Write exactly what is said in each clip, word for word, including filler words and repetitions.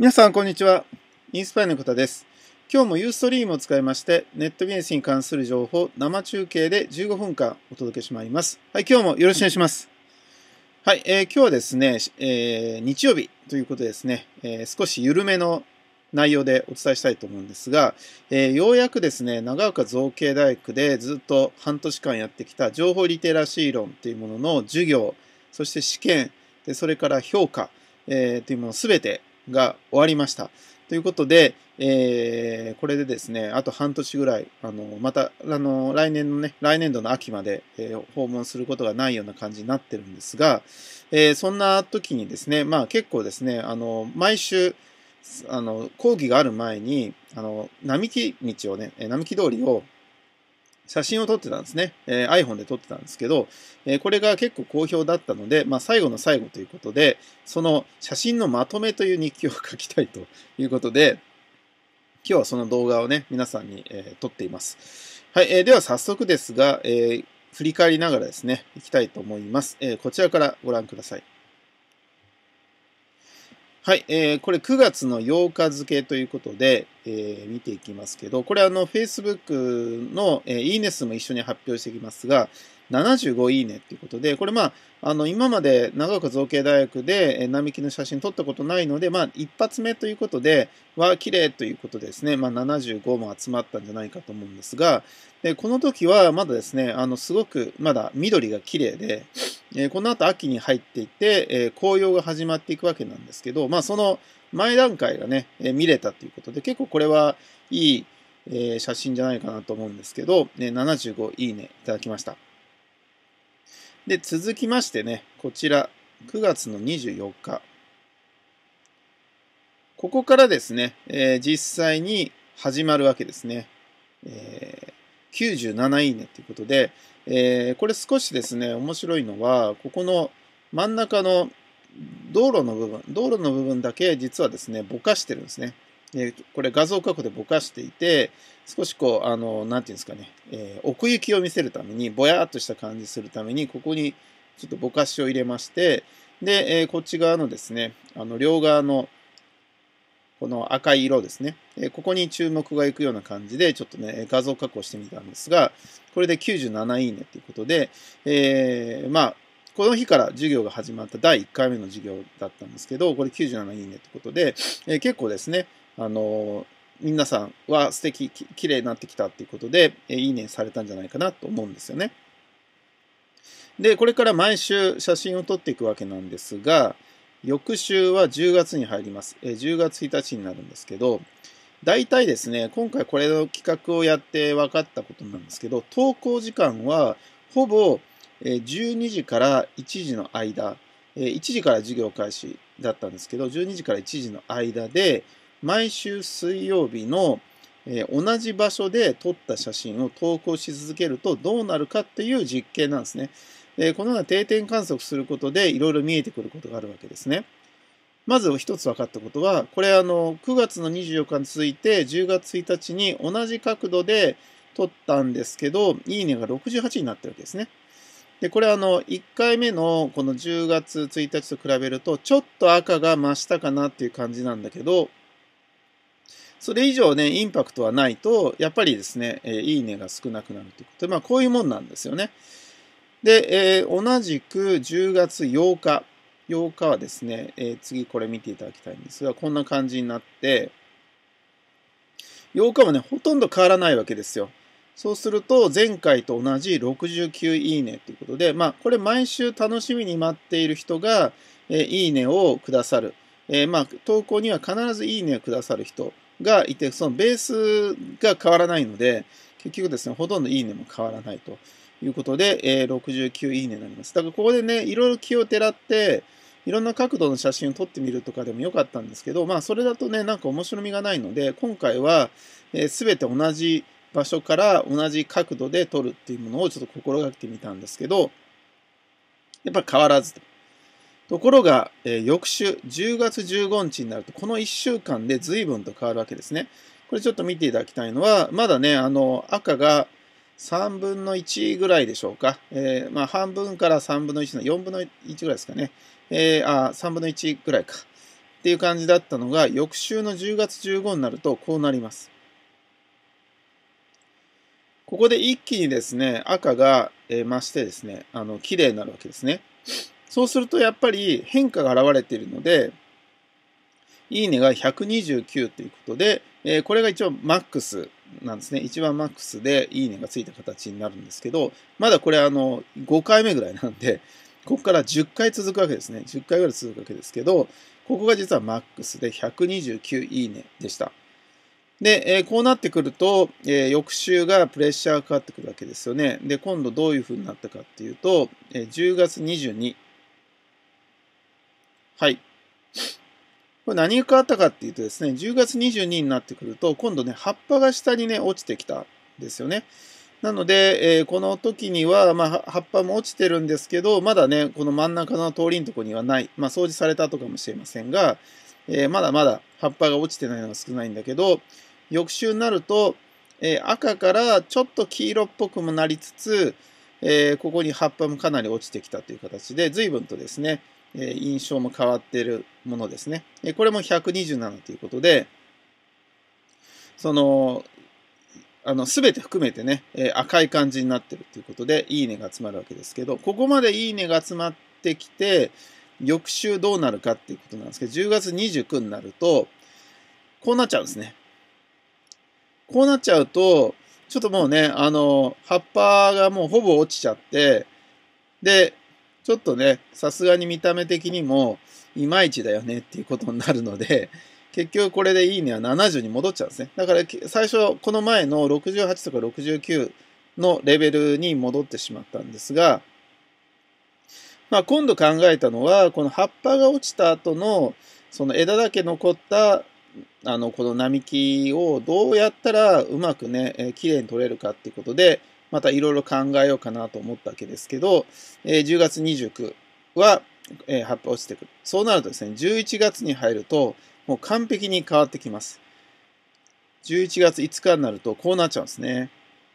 皆さん、こんにちは。インスパイのことです。今日もユーストリームを使いまして、ネットビジネスに関する情報、生中継でじゅうごふんかんお届けしまいります。はい、今日もよろしくお願いします。はい、えー、今日はですね、えー、日曜日ということでですね、えー、少し緩めの内容でお伝えしたいと思うんですが、えー、ようやくですね、長岡造形大学でずっと半年間やってきた情報リテラシー論というものの授業、そして試験、でそれから評価、えー、というものすべてが終わりました。ということで、えー、これでですね、あと半年ぐらい、あの、また、あの、来年のね、来年度の秋まで、えー、訪問することがないような感じになってるんですが、えー、そんな時にですね、まあ結構ですね、あの、毎週、あの、講義がある前に、あの、並木道をね、並木通りを写真を撮ってたんですね。えー、iPhone で撮ってたんですけど、えー、これが結構好評だったので、まあ、最後の最後ということで、その写真のまとめという日記を書きたいということで、今日はその動画をね、皆さんに、えー、撮っています。はい、えー、では早速ですが、えー、振り返りながらですね、いきたいと思います。えー、こちらからご覧ください。はい、えー、これくがつのようか付ということで、えー、見ていきますけど、これあの Facebook の、えー、いいね数も一緒に発表していきますが、ななじゅうごいいねということで、これまあ、あの今まで長岡造形大学で、えー、並木の写真撮ったことないので、まあ一発目ということで、わー綺麗ということでですね、まあななじゅうごも集まったんじゃないかと思うんですが、でこの時はまだですね、あのすごくまだ緑が綺麗で、えー、この後秋に入っていって、えー、紅葉が始まっていくわけなんですけど、まあその前段階がね、えー、見れたということで、結構これはいい、えー、写真じゃないかなと思うんですけど、ね、ななじゅうごいいねいただきました。で、続きましてね、こちら、くがつのにじゅうよっか。ここからですね、えー、実際に始まるわけですね。えー、きゅうじゅうなないいねということで、えー、これ少しですね、面白いのは、ここの真ん中の道路の部分、道路の部分だけ実はですね、ぼかしてるんですね。えー、これ画像加工でぼかしていて、少しこう、あの、なんていうんですかね、えー、奥行きを見せるために、ぼやっとした感じするために、ここにちょっとぼかしを入れまして、で、えー、こっち側のですね、あの、両側のこの赤い色ですね。ここに注目がいくような感じで、ちょっとね、画像加工してみたんですが、これできゅうじゅうなないいねということで、えー、まあ、この日から授業が始まっただいいっかいめの授業だったんですけど、これきゅうじゅうなないいねということで、えー、結構ですね、あのー、皆さんは素敵、き綺麗になってきたっていうことで、えー、いいねされたんじゃないかなと思うんですよね。で、これから毎週写真を撮っていくわけなんですが、翌週はじゅうがつに入ります。じゅうがつついたちになるんですけど、大体ですね、今回これの企画をやって分かったことなんですけど、登校時間はほぼじゅうにじからいちじの間、いちじから授業開始だったんですけど、じゅうにじからいちじの間で、毎週水曜日の同じ場所で撮った写真を投稿し続けるとどうなるかっていう実験なんですね。このような定点観測することでいろいろ見えてくることがあるわけですね。まず一つ分かったことは、これあのくがつのにじゅうよっかに続いてじゅうがつついたちに同じ角度で撮ったんですけど、いいねがろくじゅうはちになってるわけですね。で、これあのいっかいめのこのじゅうがつついたちと比べると、ちょっと赤が増したかなっていう感じなんだけど、それ以上ね、インパクトはないと、やっぱりですね、えー、いいねが少なくなるということで、まあこういうもんなんですよね。で、えー、同じくじゅうがつようか。ようかはですね、えー、次これ見ていただきたいんですが、こんな感じになって、ようかもね、ほとんど変わらないわけですよ。そうすると、前回と同じろくじゅうきゅういいねということで、まあ、これ毎週楽しみに待っている人が、えー、いいねをくださる。えー、まあ、投稿には必ずいいねをくださる人がいて、そのベースが変わらないので、結局ですね、ほとんどいいねも変わらないと。いうことで、えー、ろくじゅうきゅういいねになります。だからここでね、いろいろ気をてらって、いろんな角度の写真を撮ってみるとかでもよかったんですけど、まあそれだとね、なんか面白みがないので、今回は、えー、全て同じ場所から同じ角度で撮るっていうものをちょっと心がけてみたんですけど、やっぱり変わらずと。ところが、えー、翌週、じゅうがつじゅうごにちになると、このいっしゅうかんで随分と変わるわけですね。これちょっと見ていただきたいのは、まだね、あの、赤が、さんぶんのいちぐらいでしょうか。えー、まあ、半分からさんぶんのいちのよんぶんのいちぐらいですかね。えー、あ、さんぶんのいちぐらいか。 っていう感じだったのが、翌週のじゅうがつじゅうごになるとこうなります。ここで一気にですね、赤が増してですね、あの、綺麗になるわけですね。そうするとやっぱり変化が現れているので、いいねがひゃくにじゅうきゅうということで、えー、これが一応マックスなんですね。一番マックスでいいねがついた形になるんですけど、まだこれあの、ごかいめぐらいなんで、ここからじゅっかい続くわけですね。じゅっかいぐらい続くわけですけど、ここが実はマックスでひゃくにじゅうきゅういいねでした。で、えー、こうなってくると、えー、翌週がプレッシャーかかってくるわけですよね。で、今度どういう風になったかっていうと、えー、じゅうがつにじゅうに。はい。これ何が変わったかっていうとですね、じゅうがつにじゅうにになってくると、今度ね、葉っぱが下にね、落ちてきたんですよね。なので、えー、この時には、まあ、葉っぱも落ちてるんですけど、まだね、この真ん中の通りのところにはない。まあ、掃除された後かもしれませんが、えー、まだまだ葉っぱが落ちてないのが少ないんだけど、翌週になると、えー、赤からちょっと黄色っぽくもなりつつ、えー、ここに葉っぱもかなり落ちてきたという形で、随分とですね、えー、印象も変わっているものですね。えー、これもひゃくにじゅうななということで、その、あの、すべて含めてね、えー、赤い感じになってるということで、いいねが集まるわけですけど、ここまでいいねが集まってきて、翌週どうなるかっていうことなんですけど、じゅうがつにじゅうくになると、こうなっちゃうんですね。こうなっちゃうと、ちょっともうね、あの、葉っぱがもうほぼ落ちちゃって、で、ちょっとね、さすがに見た目的にも、いまいちだよねっていうことになるので、結局これでいいねはななじゅうに戻っちゃうんですね。だから最初、この前のろくじゅうはちとかろくじゅうきゅうのレベルに戻ってしまったんですが、まあ今度考えたのは、この葉っぱが落ちた後の、その枝だけ残ったあの、この並木をどうやったらうまくね、えー、綺麗に取れるかっていうことで、またいろいろ考えようかなと思ったわけですけど、えー、じゅうがつにじゅうくは、えー、葉っぱ落ちてくる。そうなるとですね、じゅういちがつに入ると、もう完璧に変わってきます。じゅういちがついつかになると、こうなっちゃうんですね。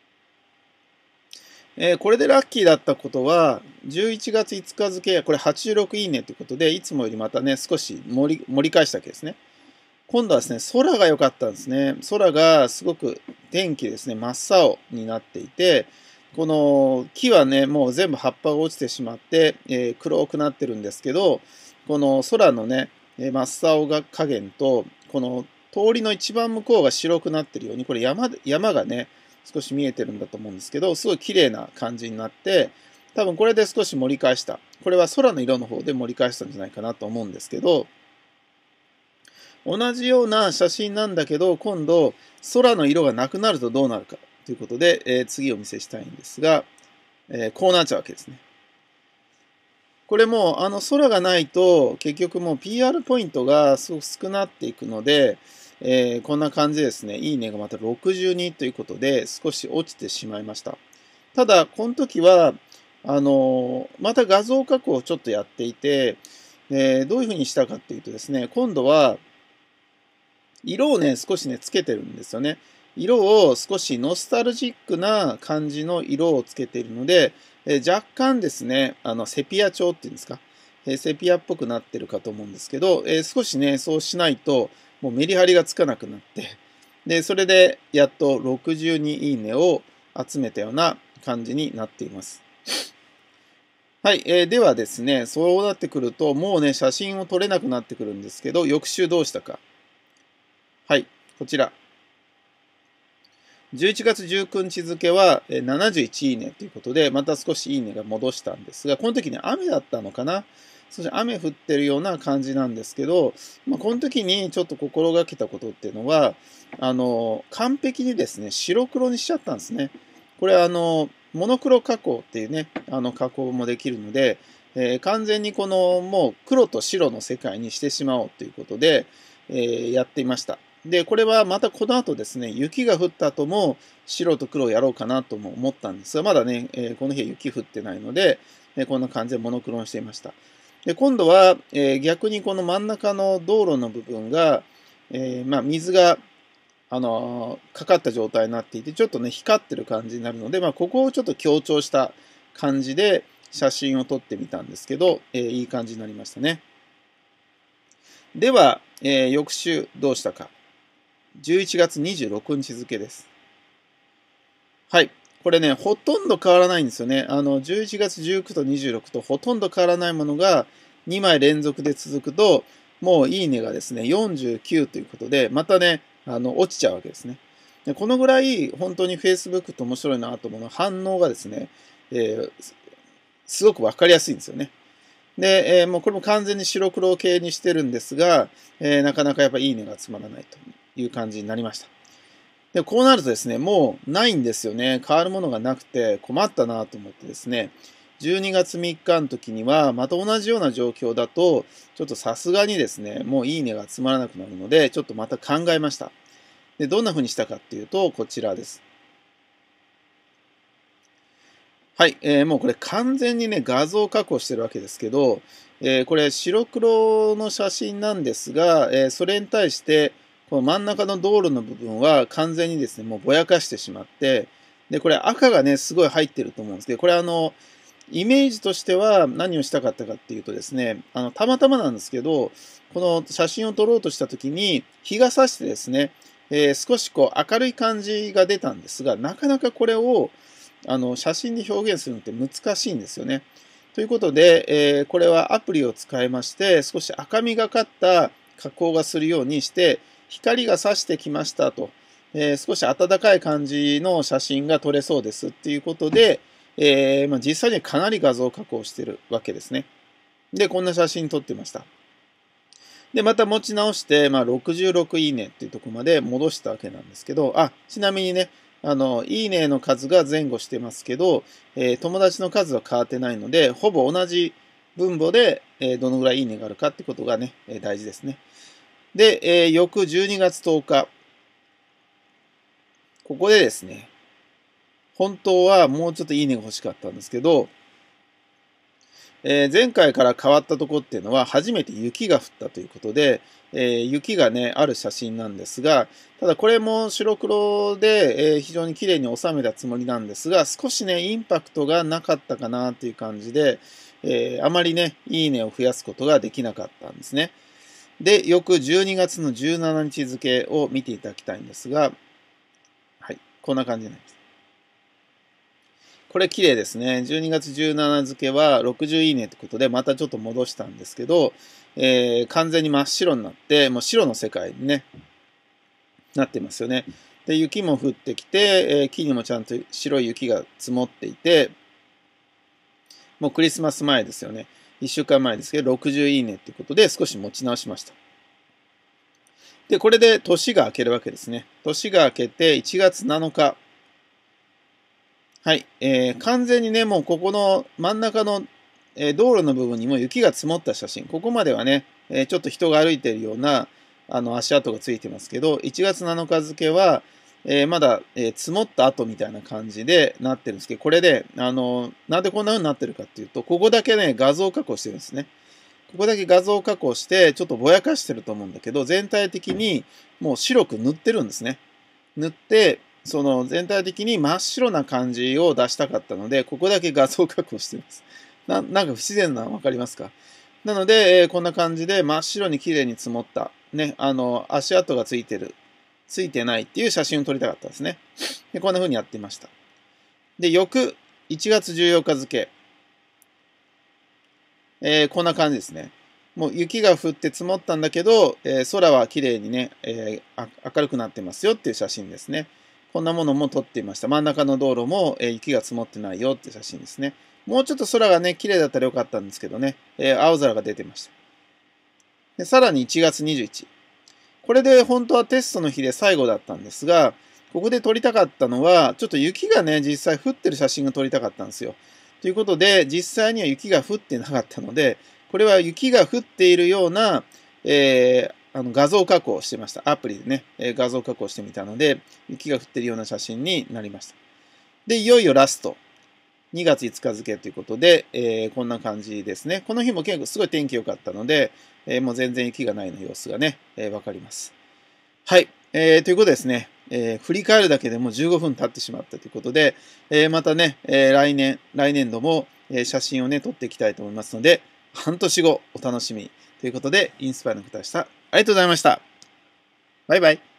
えー、これでラッキーだったことは、じゅういちがついつか付、これはちじゅうろくいいねということで、いつもよりまたね、少し盛り盛り返したわけですね。今度はですね、空が良かったんですね。空がすごく天気ですね、真っ青になっていて、この木はね、もう全部葉っぱが落ちてしまって、えー、黒くなってるんですけど、この空のね、真っ青が加減と、この通りの一番向こうが白くなってるように、これ山山がね、少し見えてるんだと思うんですけど、すごい綺麗な感じになって、多分これで少し盛り返した。これは空の色の方で盛り返したんじゃないかなと思うんですけど、同じような写真なんだけど、今度、空の色がなくなるとどうなるかということで、えー、次お見せしたいんですが、えー、こうなっちゃうわけですね。これも、あの、空がないと、結局もう ピーアール ポイントがすごく少なっていくので、えー、こんな感じですね。いいねがまたろくじゅうにということで、少し落ちてしまいました。ただ、この時は、あのまた画像加工をちょっとやっていて、えー、どういうふうにしたかっていうとですね、今度は、色をね、少しね、つけてるんですよね。色を少しノスタルジックな感じの色をつけているので、えー、若干ですね、あの、セピア調っていうんですか、えー、セピアっぽくなってるかと思うんですけど、えー、少しね、そうしないと、もうメリハリがつかなくなって、で、それでやっとろくじゅうにいいねを集めたような感じになっています。はい、えー、ではですね、そうなってくると、もうね、写真を撮れなくなってくるんですけど、翌週どうしたか。はい、こちら。じゅういちがつじゅうくにち付はななじゅういちいいねということで、また少しいいねが戻したんですが、この時ね、雨だったのかな。そして雨降ってるような感じなんですけど、まあ、この時にちょっと心がけたことっていうのは、あの、完璧にですね、白黒にしちゃったんですね。これあの、モノクロ加工っていうね、あの加工もできるので、えー、完全にこのもう黒と白の世界にしてしまおうということで、えー、やっていました。で、これはまたこの後ですね、雪が降った後も白と黒をやろうかなとも思ったんですが、まだね、えー、この日は雪降ってないので、えー、こんな感じでモノクロにしていました。で、今度は、えー、逆にこの真ん中の道路の部分が、えー、まあ水が、あのー、かかった状態になっていて、ちょっとね、光ってる感じになるので、まあここをちょっと強調した感じで写真を撮ってみたんですけど、えー、いい感じになりましたね。 では、えー、翌週どうしたか。じゅういちがつにじゅうろくにち付です。はい。これね、ほとんど変わらないんですよね。あの、じゅういちがつじゅうくとにじゅうろくとほとんど変わらないものがにまい連続で続くと、もういいねがですね、よんじゅうきゅうということで、またね、あの、落ちちゃうわけですね。でこのぐらい本当に Facebook って面白いなと思うのは反応がですね、えー、すごくわかりやすいんですよね。で、えー、もうこれも完全に白黒系にしてるんですが、えー、なかなかやっぱいいねがつまらないという感じになりました。で、こうなるとですね、もうないんですよね。変わるものがなくて困ったなと思ってですね、じゅうにがつみっかの時には、また同じような状況だと、ちょっとさすがにですね、もういいねがつまらなくなるので、ちょっとまた考えました。で、どんな風にしたかっていうと、こちらです。はい、えー、もうこれ完全にね、画像加工してるわけですけど、えー、これ白黒の写真なんですが、えー、それに対して、この真ん中の道路の部分は完全にですね、もうぼやかしてしまって、で、これ赤がね、すごい入ってると思うんですけど、これあの、イメージとしては何をしたかったかっていうとですね、あの、たまたまなんですけど、この写真を撮ろうとした時に、日が差してですね、えー、少しこう明るい感じが出たんですが、なかなかこれを、あの、写真に表現するのって難しいんですよね。ということで、えー、これはアプリを使いまして、少し赤みがかった加工がするようにして、光が差してきましたと、えー、少し暖かい感じの写真が撮れそうですっていうことで、えーまあ、実際にはかなり画像加工してるわけですね。で、こんな写真撮ってました。で、また持ち直して、まあ、ろくじゅうろくいいねっていうところまで戻したわけなんですけど、あ、ちなみにね、あの、いいねの数が前後してますけど、えー、友達の数は変わってないので、ほぼ同じ分母で、えー、どのぐらいいいねがあるかってことがね、えー、大事ですね。で、えー、翌じゅうにがつとおか、ここでですね、本当はもうちょっといいねが欲しかったんですけど、えー、前回から変わったとこっていうのは初めて雪が降ったということで、えー、雪がね、ある写真なんですが、ただこれも白黒で、えー、非常に綺麗に収めたつもりなんですが、少しね、インパクトがなかったかなという感じで、えー、あまりね、いいねを増やすことができなかったんですね。で、翌じゅうにがつのじゅうしちにち付を見ていただきたいんですが、はい、こんな感じになります。これ綺麗ですね。じゅうにがつじゅうしち付はろくじゅういいねってことで、またちょっと戻したんですけど、えー、完全に真っ白になって、もう白の世界にね、なってますよね。で、雪も降ってきて、えー、木にもちゃんと白い雪が積もっていて、もうクリスマス前ですよね。いっしゅうかんまえですけど、ろくじゅういいねってことで少し持ち直しました。で、これで年が明けるわけですね。年が明けていちがつなのか、はい、えー、完全にね、もうここの真ん中の、えー、道路の部分にも雪が積もった写真、ここまではね、えー、ちょっと人が歩いているようなあの足跡がついてますけど、いちがつなのか付は、えー、まだ、えー、積もった後みたいな感じでなってるんですけど、これで、あのなんでこんな風になってるかっていうと、ここだけね、画像加工してるんですね。ここだけ画像加工して、ちょっとぼやかしてると思うんだけど、全体的にもう白く塗ってるんですね。塗って、その全体的に真っ白な感じを出したかったので、ここだけ画像加工してます。ななんか不自然なのわかりますか？なので、えー、こんな感じで真っ白に綺麗に積もった、ね、あの、足跡がついてる、ついてないっていう写真を撮りたかったですね。で、こんな風にやってみました。で、翌いちがつじゅうよっか付、えー、こんな感じですね。もう雪が降って積もったんだけど、えー、空は綺麗にね、えー、明るくなってますよっていう写真ですね。こんなものも撮っていました。真ん中の道路も、えー、雪が積もってないよっていう写真ですね。もうちょっと空がね、綺麗だったらよかったんですけどね、えー、青空が出てました。で、さらにいちがつにじゅういちにち。これで本当はテストの日で最後だったんですが、ここで撮りたかったのは、ちょっと雪がね、実際降ってる写真が撮りたかったんですよ。ということで、実際には雪が降ってなかったので、これは雪が降っているような、えー、あの画像加工をしてました。アプリでね、えー、画像加工してみたので、雪が降っているような写真になりました。で、いよいよラスト。にがついつか付ということで、えー、こんな感じですね。この日も結構すごい天気良かったので、えー、もう全然雪がないの様子がね、えー、わかります。はい。えー、ということですね。えー、振り返るだけでもじゅうごふん経ってしまったということで、えー、またね、えー、来年、来年度も、えー、写真をね、撮っていきたいと思いますので、半年後お楽しみに。 ということで、インスパイアの方でした。ありがとうございました。バイバイ。